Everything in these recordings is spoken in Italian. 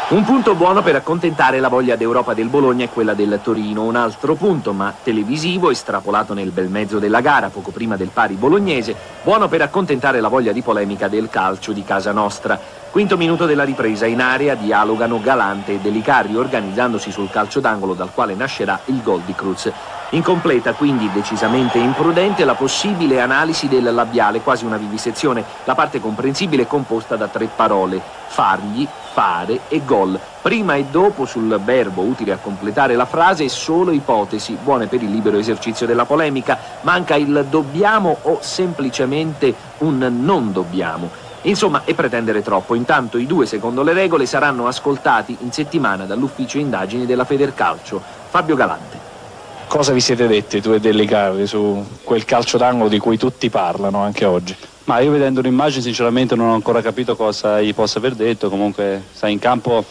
Un punto buono per accontentare la voglia d'Europa del Bologna è quella del Torino. Un altro punto, ma televisivo, estrapolato nel bel mezzo della gara, poco prima del pari bolognese, buono per accontentare la voglia di polemica del calcio di casa nostra. Quinto minuto della ripresa, in area dialogano Galante e Delicarri, organizzandosi sul calcio d'angolo dal quale nascerà il gol di Cruz. Incompleta, quindi decisamente imprudente, la possibile analisi del labiale, quasi una vivisezione. La parte comprensibile è composta da 3 parole: fargli, fare e gol. Prima e dopo sul verbo utile a completare la frase solo ipotesi, buone per il libero esercizio della polemica. Manca il dobbiamo o semplicemente un non dobbiamo. Insomma, è pretendere troppo. Intanto i due, secondo le regole, saranno ascoltati in settimana dall'ufficio indagini della Federcalcio. Fabio Galante. Cosa vi siete detti tu e Delicarri su quel calcio d'angolo di cui tutti parlano anche oggi? Ma io vedendo l'immagine sinceramente non ho ancora capito cosa gli possa aver detto. Comunque sai, in campo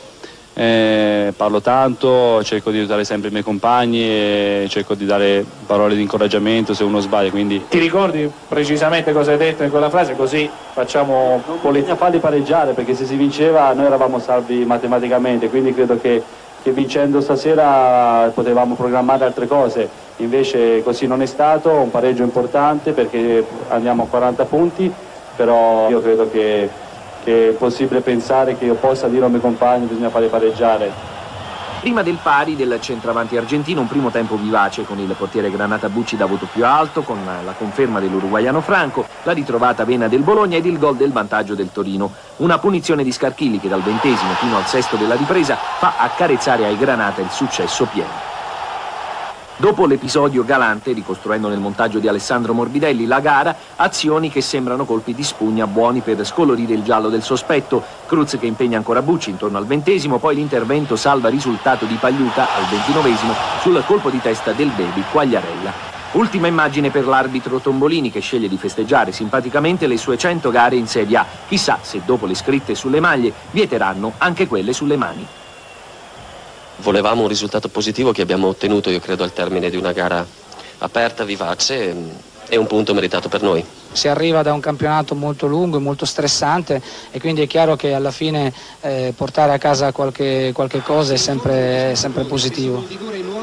parlo tanto, cerco di aiutare sempre i miei compagni e cerco di dare parole di incoraggiamento se uno sbaglia, quindi... Ti ricordi precisamente cosa hai detto in quella frase? Così facciamo... Non bisogna farli pareggiare, perché se si vinceva noi eravamo salvi matematicamente, quindi credo che vincendo stasera potevamo programmare altre cose, invece così non è stato. Un pareggio importante perché andiamo a 40 punti, però io credo che è possibile pensare che io possa dire ai miei compagni che bisogna farli pareggiare. Prima del pari del centravanti argentino, un primo tempo vivace con il portiere Granata Bucci da voto più alto, con la conferma dell'uruguaiano Franco, la ritrovata vena del Bologna ed il gol del vantaggio del Torino. Una punizione di Scarchilli che dal 20° fino al 6° della ripresa fa accarezzare ai Granata il successo pieno. Dopo l'episodio Galante, ricostruendo nel montaggio di Alessandro Morbidelli la gara, azioni che sembrano colpi di spugna buoni per scolorire il giallo del sospetto. Cruz che impegna ancora Bucci intorno al 20°, poi l'intervento salva risultato di Pagliuca al 29° sul colpo di testa del baby Quagliarella. Ultima immagine per l'arbitro Tombolini, che sceglie di festeggiare simpaticamente le sue 100 gare in Serie A. Chissà se dopo le scritte sulle maglie vieteranno anche quelle sulle mani. Volevamo un risultato positivo che abbiamo ottenuto, io credo, al termine di una gara aperta, vivace, e un punto meritato per noi. Si arriva da un campionato molto lungo e molto stressante e quindi è chiaro che alla fine portare a casa qualche cosa è sempre positivo.